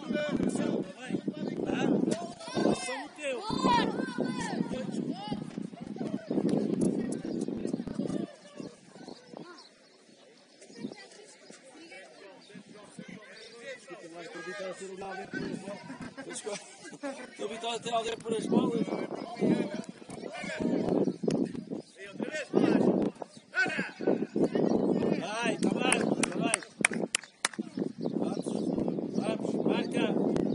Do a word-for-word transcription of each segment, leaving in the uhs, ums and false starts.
Estou habituado a ter alguém por as bolas. Vai, está bem, está bem. Vamos, vamos, marca.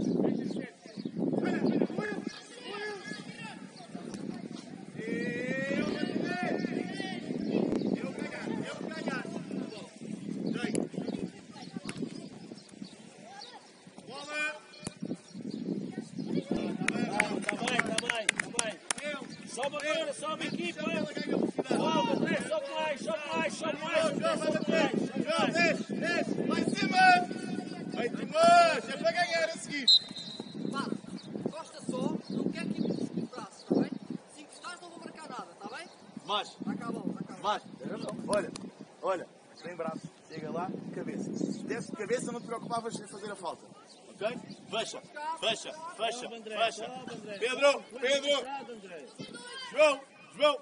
Sobe agora, sobe equipa! Sobe, André, sobe mais, sobe mais, sobe mais, sobe mais! Desce, desce, lá em cima! Vai, Timós, é para ganhar a seguir! Para, encosta só, não quero que empurres com os braços, está bem? Se encostares não vou marcar nada, está bem? Mas, Está cá a bola, está cá a bola. mas, tem razão. Olha, olha, sem braço, chega lá, cabeça. Se desce de cabeça não te preocupavas em fazer a falta. Ok? Fecha, fecha, fecha, fecha. Pedro, Pedro! João, João!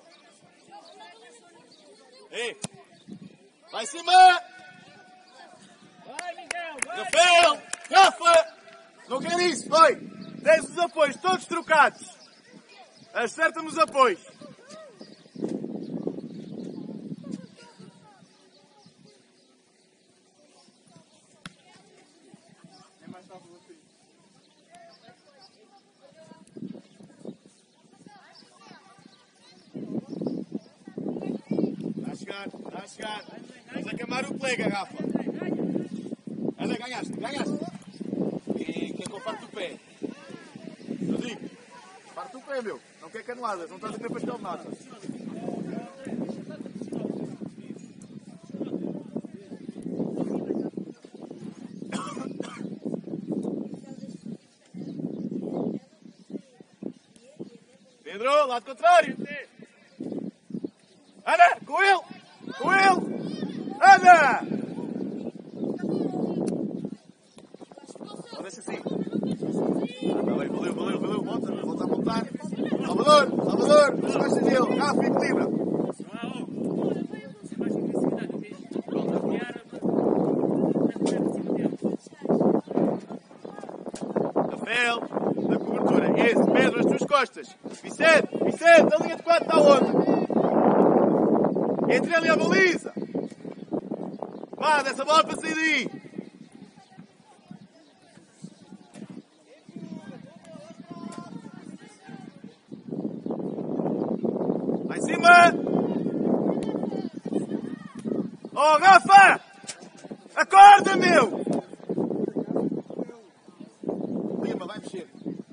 Ei! Vai em cima! Vai, Miguel, vai! Rafael! Rafa! Não quero isso, vai! Tens os apoios todos trocados. Acerta-me os apoios. Está a chegar. Estás a queimar o colega, Rafa. Anda, ganhaste, ganhaste. E quer que eu parte o pé? Eu digo, parte o pé, meu. Não quer canoadas, não estás a ter pastel de nata. Pedro, lado contrário. Anda, com ele! Com ele! Anda! Deixa assim. Ah, bem, valeu, valeu, valeu. Volta, volta a montar. Salvador, Salvador, nas costas dele. Rafa, equilibra. Rafael, na cobertura. Esse, Pedro, as tuas costas. Vicente, Vicente, a linha de quatro está onde? Entre ali a baliza! Vá, dessa bola para sair daí! Lá em cima! Oh, Rafa! Acorda, meu! Lima, vai mexer.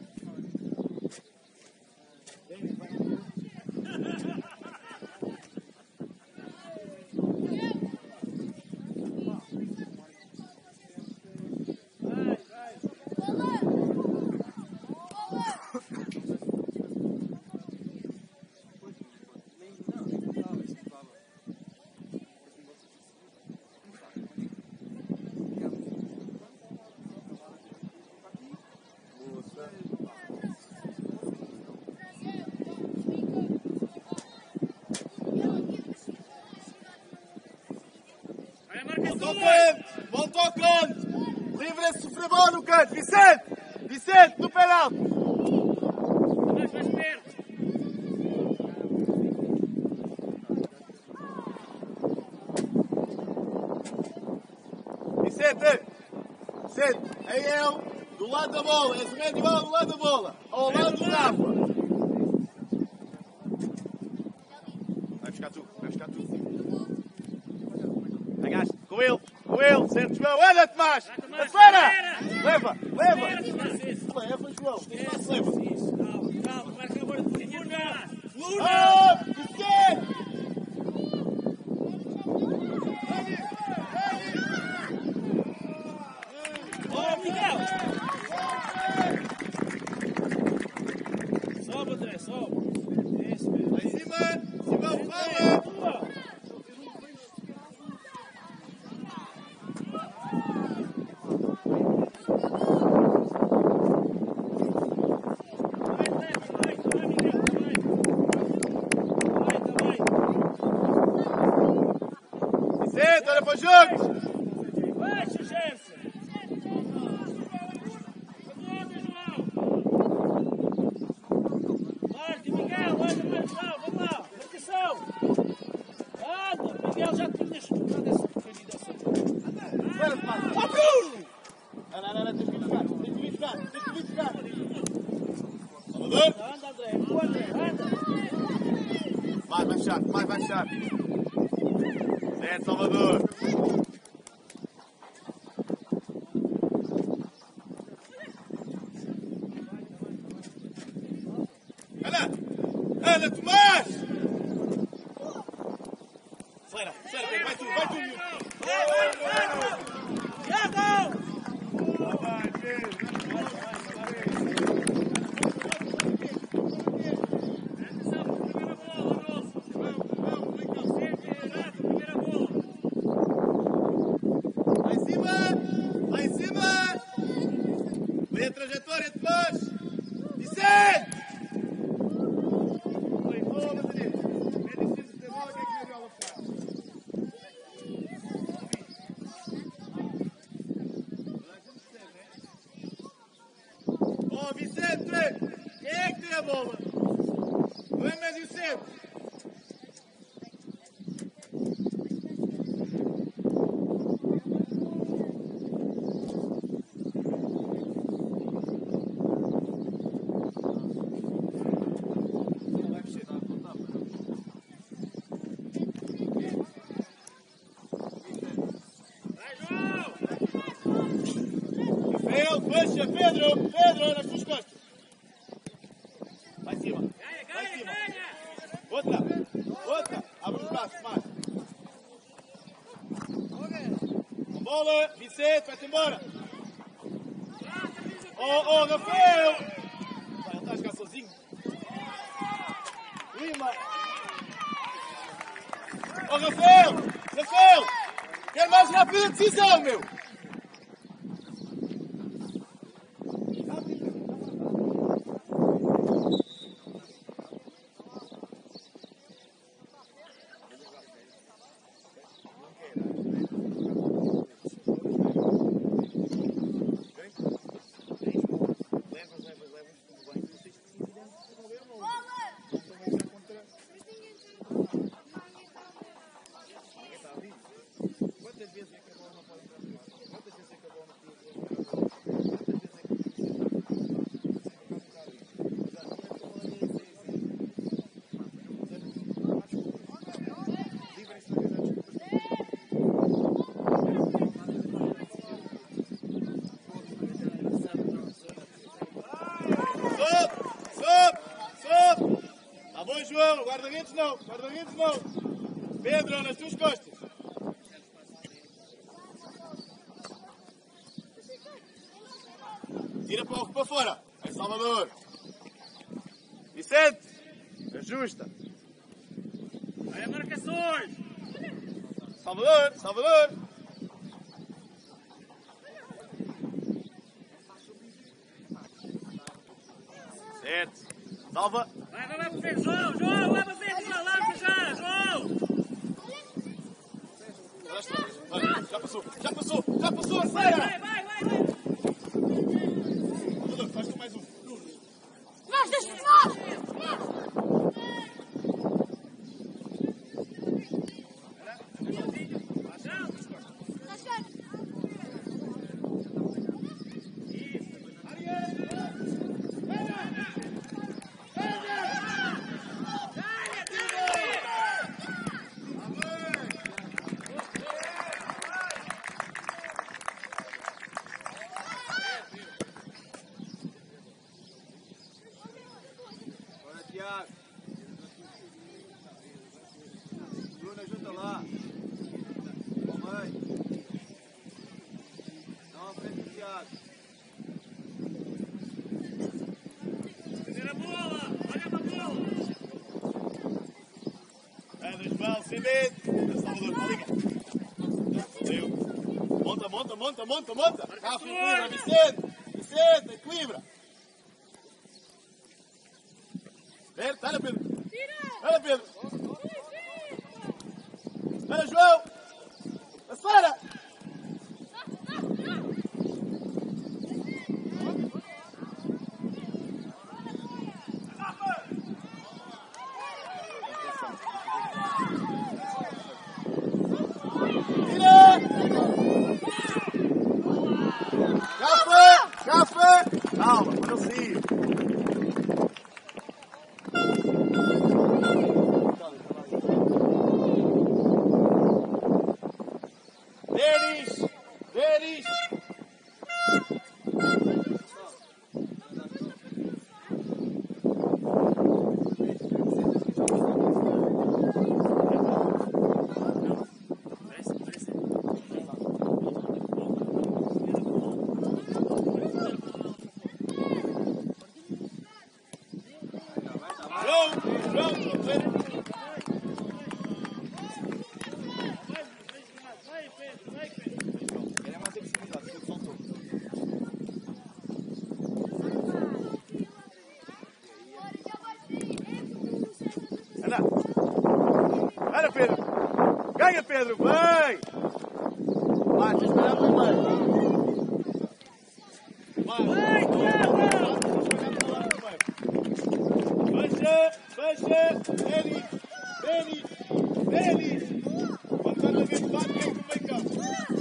Volta ao canto! Volta ao canto! Livra-se, sofrer bola no canto! Vicente! Vicente, no penalti! Mais, mais perto! Vicente! Vicente! Aí é ele, do lado da bola! És o médio bola do lado da bola! Ao lado do Rafa! Vai buscar tu, vai buscar tu! Ganhaste! Com ele! Com ele! Sente, João! Olha, Tomás! Acelera! Leva! Leva! Leva, João! Leva! Calma, calma, marca agora tudo! Luna! Luna! Oh! Vicente! Oh, Miguel! Sobe, André, sobe! Isso, mesmo! Lá em cima! Simão, fala! buscar, tens que vir buscar. Salvador? Anda, André, boa, André, anda. Vai, vai fechar, vai, vai fechar. Certo, Salvador. Ana! Ana, Tomás! Acelera, acelera, Pedro, vai tu, vai tu, miúdo. Tiago! Vai, Pedro. Lá em cima! Lá em cima! Vê a trajetória de Tomás! Vicente! Oi, boa, meus amigos. É difícil ter bola, quem é que me deu a ficar? Oh, Vicente! Quem é que tem a bola? Não é mais Vicente? Vai mexer, dá a contar. Vai, João! Rafael, fecha, Pedro! Pedro, nas tuas costas! Vai em cima! Ganha, Vai em ganha, cima! ganha! Outra! Outra! Abre os braços, mais! Com bola! Vicente, vai-te embora! Oh, oh, Rafael! Vai, ele está a jogar sozinho! Lima! Oh, Rafael! Rafael! Quero mais rápida decisão, meu! Quantas vezes é que a bola não pode entrar no ar? Quantas vezes é que a bola não pode entrar no ar? Quantas vezes é que Sobe! Sobe! Sobe! Tá bom, João? Guarda-redes não! Guarda-redes não! Pedro, nas tuas costas! Tira para, para fora! É Salvador! Vicente! Ajusta! Olha marcações! Salvador! Salvador! Certo! Salva! Vai, vai, vai para frente, João! João, vai para frente, João! Lança já, João! Já está! Vai, já passou! Já passou! Já passou! Vai, Acelera! vai, vai, vai! vai. Salvador, faz tu mais um! Nós, deixa-nos nós! Bora, Tiago! Bruno, ajuda lá! Ó, mãe! Não à frente do Tiago! Fazer a bola! Olha para a bola! Anda, João, sem medo! Salvador, não liga! Deu! Monta, monta, monta, monta, monta! Rafa, equilibra, Vicente! Vicente, equilibra! Certo, olha, Pedro! Olha, Pedro! Olha, João! Acelera! Tira! Rafa! Rafa! ele sair. Denis! Denis! Anda! Anda, Pedro! Ganha, Pedro! Vai! Vai, tens de olhar para o meio. Vai! Vai, Tiago! Fecha! Fecha! Denis! Denis! Denis! Quando estás a ver que bate, vem para o meio campo.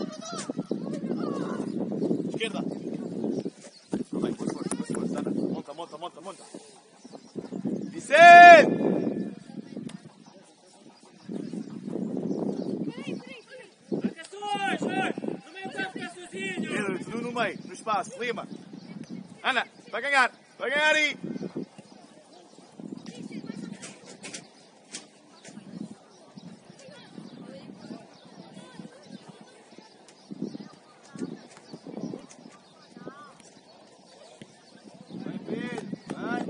Esquerda! Vai, força, força, força, força. Anda! Monta, monta, monta, monta! Vicente! No meio, no espaço, Lima. Ana, vai ganhar, vai ganhar aí. Vai, Pedro, vai.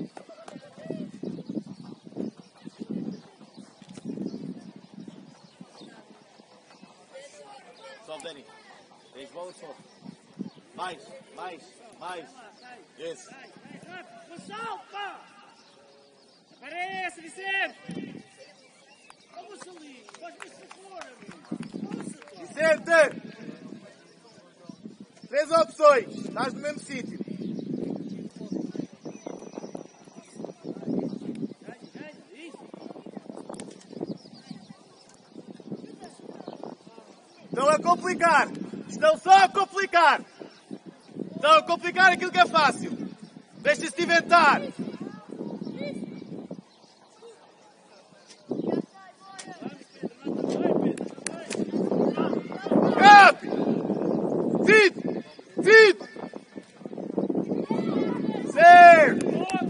Sobe, Dani. Tens bola, sobe. Mais, mais, mais. Esse. Gonçalo, pá! Aparece, Vicente! Vamos ali, faz-me esse favor, amigo. Vicente! Três opções. Estás no mesmo sítio. Estão a complicar. Estão só a complicar. Estão a complicar aquilo que é fácil. Deixa-se de inventar. Capi! Cid! Cid! Certo!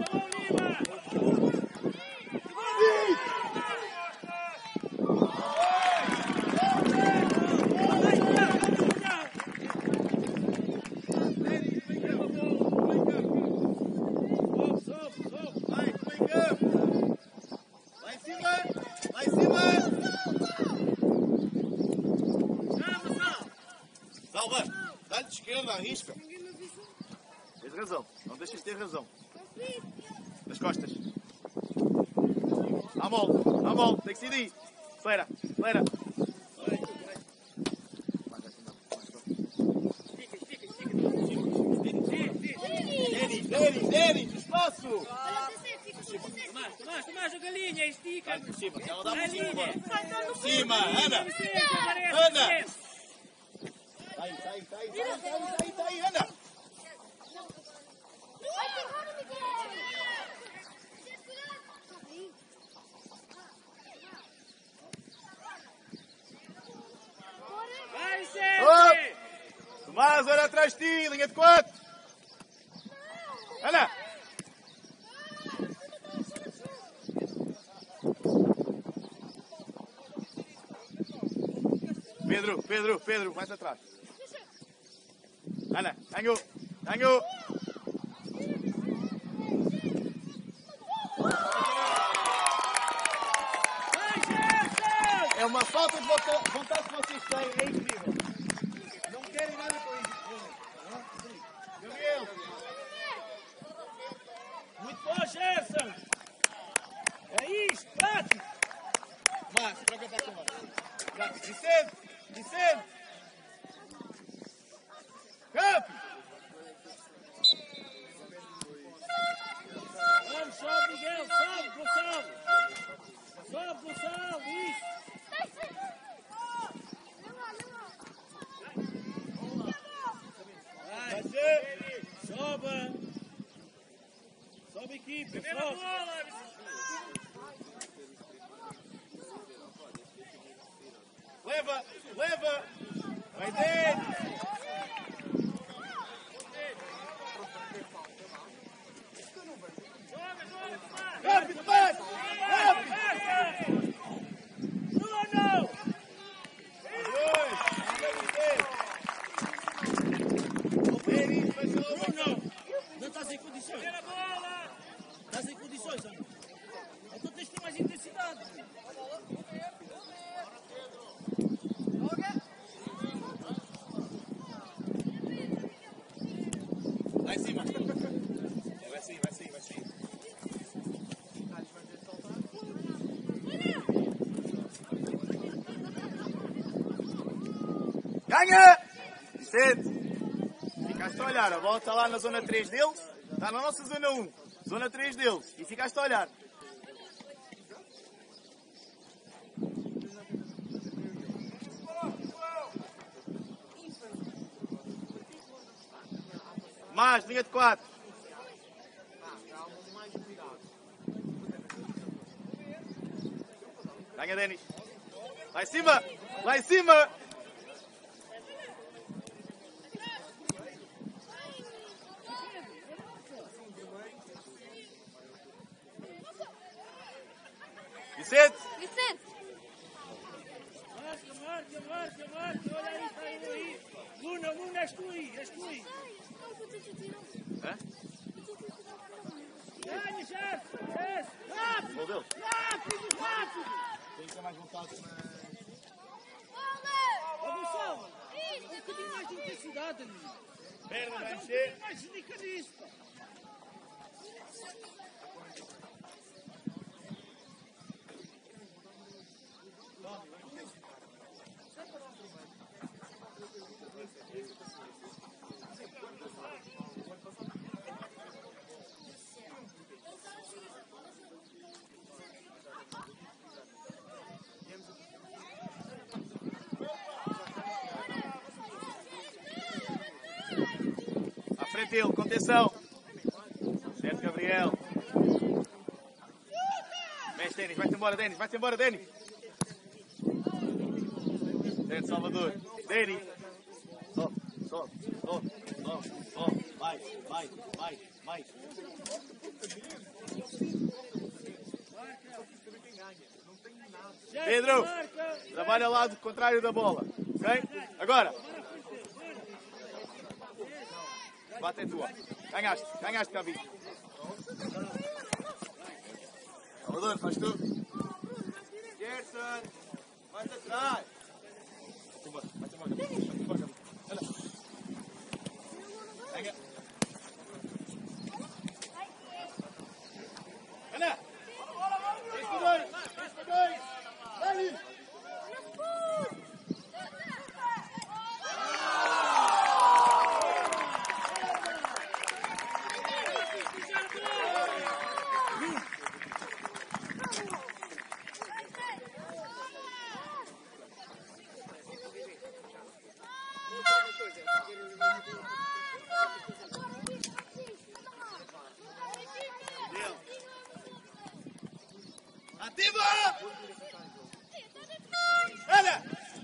Dá-lhe de esquerda, arrisca. Tens razão, não deixas de ter razão. Das costas. À mole, à mole, tem que ser daí. Acelera, acelera. Denis, Denis, Denis, espaço! Tomás, Tomás, Tomás, a galinha, estica. Vai por cima, ela dá por cima. Galinha. Por cima, Ana! Ana! Sai, sai, sai, sai, sai, sai, sai, Ana! Vai, Vicente! Op! Tomás, olha atrás de ti, linha de quatro! Ana! Pedro, Pedro, Pedro, mais atrás. Ana, ganhou, ganhou. É uma falta de vontade que vocês têm, é incrível. Não querem nada com isso. Gabriel. Muito bom, Gerson! É isso, prático! Mas, troca para a câmara. Vicente, Vicente. Campo. Vamos, sobe, Miguel, sobe, Gonçalo! Sobe, Gonçalo, isso! Vai, Vai ser. sobe! Sobe equipe, sobe. Leva, leva. Vai dentro. Rápido, vai. Rápido. Não, não. Não estás em condições. Estás em condições, não? Então tens que ter mais intensidade. Lá em cima. Vai sim, vai sim, vai sim. Ganha! Vicente! Ficaste a olhar, a bola está lá na zona três deles, está na nossa zona um, zona três deles, e ficaste a olhar. Mais, linha de quatro. Ganha, Denis. Lá em cima! Lá em cima! Vicente! Vicente! Marca, marca, marca, marca. Olha aí, está aí, aí. Luna, Luna, és tu aí, és tu aí. Hã? Ganha, chefe. É. Rápido, Gol deles. rápido, rápido. Tem que ter mais vontade na... Ó, Gonçalo, um bocadinho mais de intensidade, amigo. Perna, vai Um encher. bocadinho mais delicadíssimo, pá. À frente dele, contenção. Certo, Gabriel. Mexe, Denis, vai-te embora, Denis, vai-te embora, Denis. Certo, Salvador. Denis. Sobe, sobe, sobe, sobe, sobe. Vai, vai, vai, vai. Pedro, trabalha lá do contrário da bola, ok? Agora. Bate em tua. Ganhaste, ganhaste, Gabi. Salvador, faz tu. Gerson, mais atrás. Vai-te embora, vai-te embora, vai-te embora, Gabi. Olha. Ganha. Ana. três para dois, três para dois. Dali. Ativa! Olha!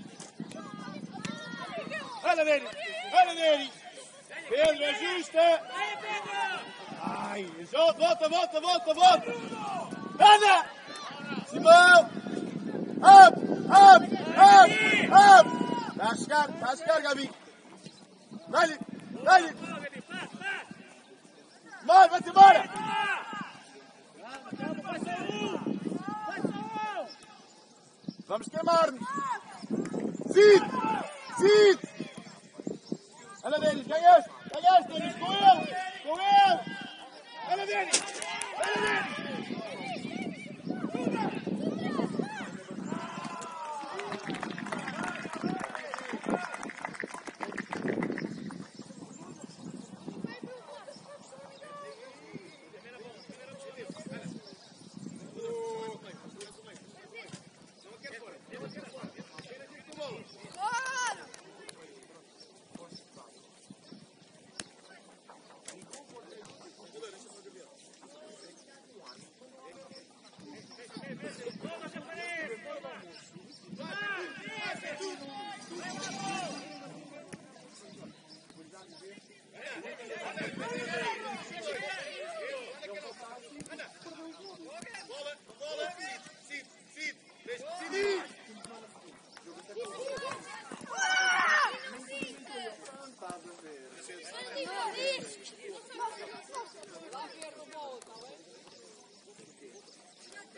Olha dele! Olha dele! Pedro, ajusta! Ai, volta, volta, volta, volta! Anda! Simão! Up! Up! Up! Up! Está a chegar, está a chegar, Gabi! Dá-lhe! Dá-lhe! Vai, vai-te embora! Calma, calma, vai só um. Vai só um. Vamos queimar-nos! Cid! Cid! Olha Denis, ganhaste! Ganhaste, Denis! Com ele! Com ele! Olha Denis! Olha Denis!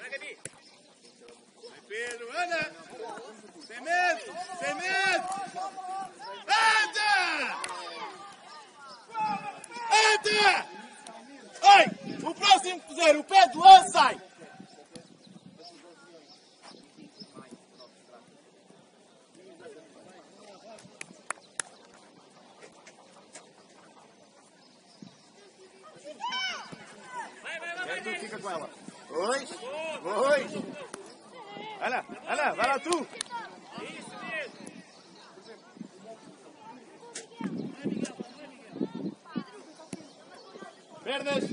Vai, Pedro, anda! Sem medo! Sem medo! Anda! Anda! Oi! O próximo que puser o pé de lã sai! Tu fica com ela. Oi! Oi! Ana, Ana, vai lá tu! Isso mesmo. Pernas!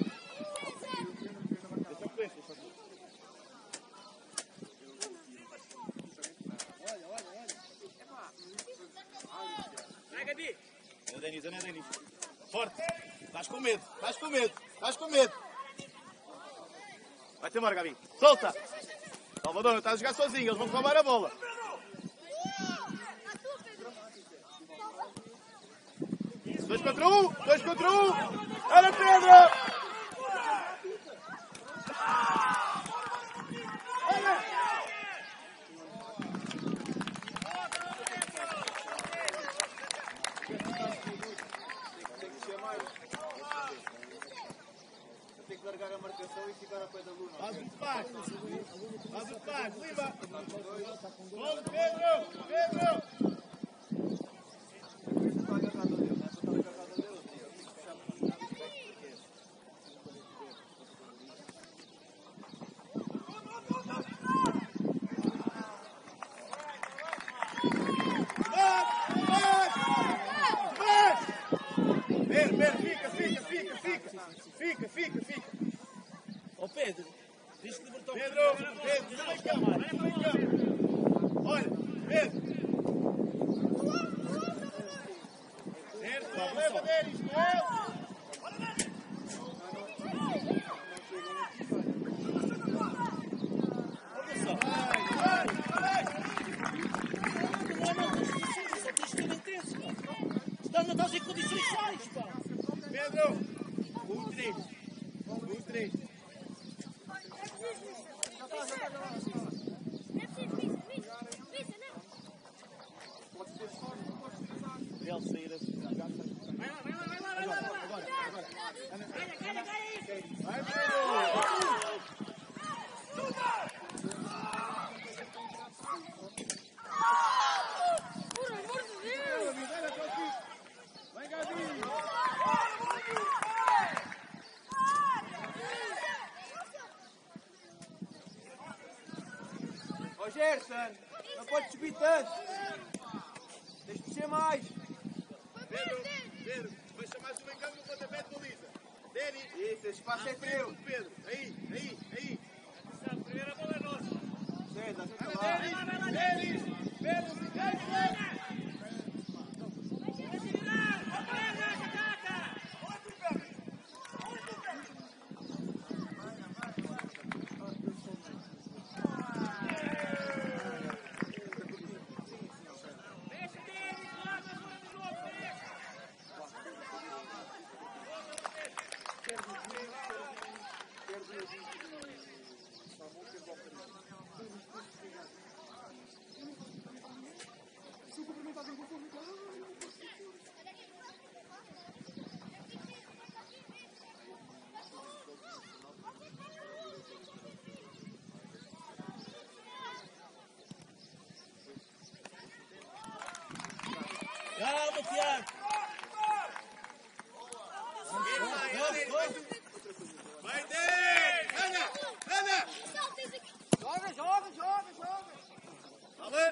Vai, Gabi. Ana Denis, Ana Denis. Forte! Estás com medo, estás com medo, estás com medo. Vai-te embora, Gabi. Solta! Salvador, não estás a jogar sozinho, eles vão roubar a bola. Dois contra um, dois contra um. Olha, Pedro! Olha! Tem que largar a marcação e ficar a pé da luna. Faz o passe. Faz o passe. Lima. Vamos, Pedro. Pedro. Está agarrado a Deus, não é? Está agarrado a Deus. Pedro, Pedro, fica, fica, fica, fica. Fica, fica, fica. Ó Pedro, diz que libertou. Pedro, Pedro, sai cá, sai cá. Olha, Pedro. Certo, leva deles, com ele. Olha só. Vai, vai, vai. Não é mal das condições, só tens que ir intenso, pá. Se não estás em condições, sais, pá. Pedro. Um, três. Um, três. Ele sair assim. Vai lá, vai lá, vai lá, vai lá. Agora, agora. Ganha, ganha, ganha isso. Vai, Pedro. Por amor de Deus! Vai, Gabi. Ó Gerson, não podes subir tanto. Tens de mexer mais. Pedro, Pedro, vai chamar o engano no pontapé de baliza. Denis. Isso, esse espaço é teu. Pedro, aí, aí, aí. A primeira bola é nossa. César, fica Vai, lá. Denis, Denis. Pedro, Denis. Calma, Tiago. Vai, Denis. Anda, anda. Joga, joga, joga, joga. Vamos.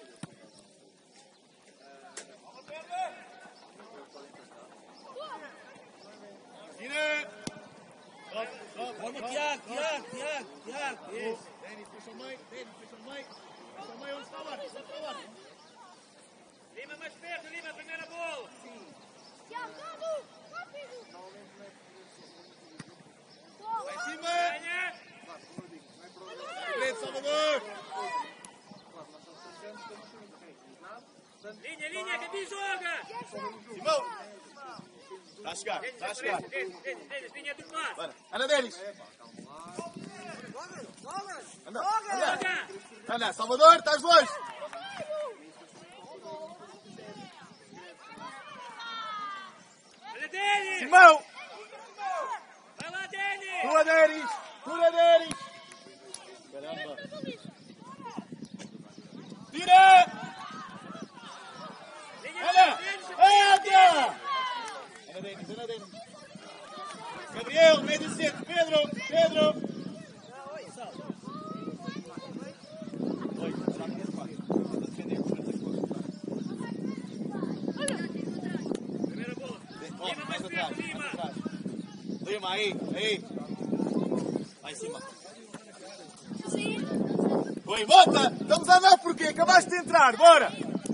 Tira. Calma, Tiago, Tiago, Tiago, Tiago. Isso. Denis, puxa o meio. Denis, puxa o meio. Puxa o meio onde está o ar. Onde está o ar. Lima mais perto, Lima, a primeira bola. Tiago, vamos! Rápido! Vai em cima. Ganha. Frente, Salvador. Linha, linha, Gabi joga. Simão. Está a chegar, está a chegar. Denis, Denis, Denis, linha do mar. Bora. Anda, Denis. Joga, joga. anda, anda. Anda, Salvador, estás longe. Olha Denis! Simão! Vai lá, Denis! Tua Denis! Tua Denis! Caramba! Tira! Anda! Anda! Anda, Denis, anda, Denis. Gabriel, médio centro. Pedro, Pedro. Oi, dá minha parte. Vou defender os meus acordos. Primeira bola. Ó, mais atrás, mais atrás. Lima, aí, aí. Lá em cima. Oi, volta! Estamos a andar porquê? Acabaste de entrar, bora!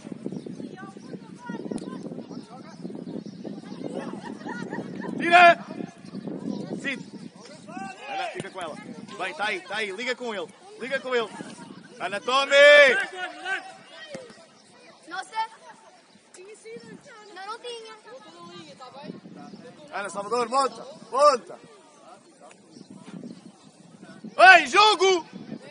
Tira! Sim. Ana, fica com ela. Bem, está aí, está aí. Liga com ele. Liga com ele. Ana, tome! Nossa! Não, não tinha. Ana, Salvador, monta! Monta! Ei, jogo!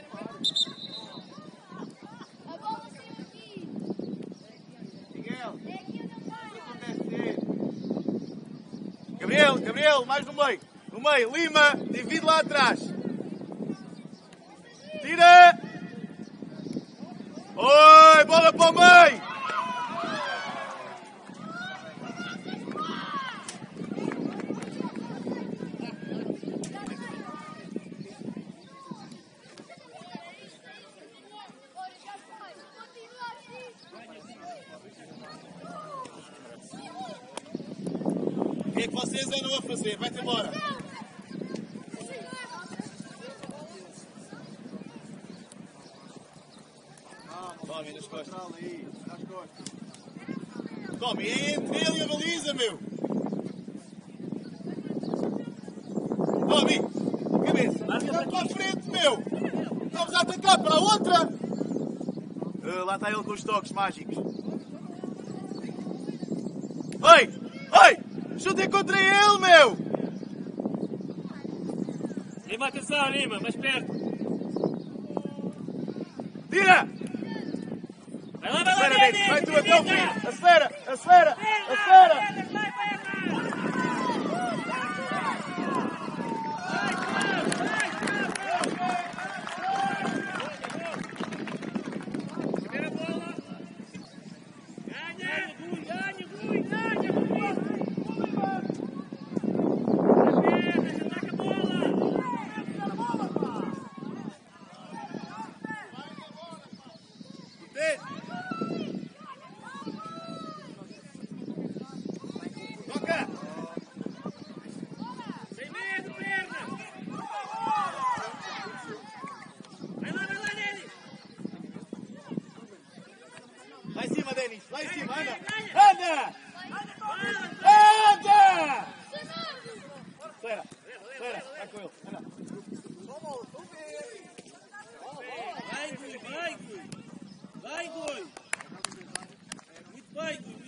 A bola saiu aqui. Miguel, É aqui onde eu paro. acontece ser. Gabriel, Gabriel, mais no meio. No meio, Lima, divide lá atrás. Tira! Oi, bola para o meio! Ora, já foi. Continua assim. O que é que vocês andam a fazer? Vai-te embora. Tome, nas costas. Tome, é entre ele e a baliza, meu. Tome, cabeça. Está para a frente, meu. Estamos a atacar para a outra. Uh, lá está ele com os toques mágicos. Ei, ei, chutem contra ele, meu. Lima, atenção, Lima, mais perto. Tira. Vai lá, vai lá, Acelera, Denis! Denis, vai tu até o fim. Acelera, acelera, acelera. Vai, vai, vai! Primeira bola! Ganha! Rui, ganha, Rui, ganha, Rui! Ataca a bola! Toca. Sem medo, perna! Vai lá, vai lá, Denis! Lá em cima, Denis, lá em cima, anda. Ganha! Anda! Anda! Espera, espera, vai com ele, anda. Vai, Gui, vai, Gui! Vai, Gui! Muito bem, Gui!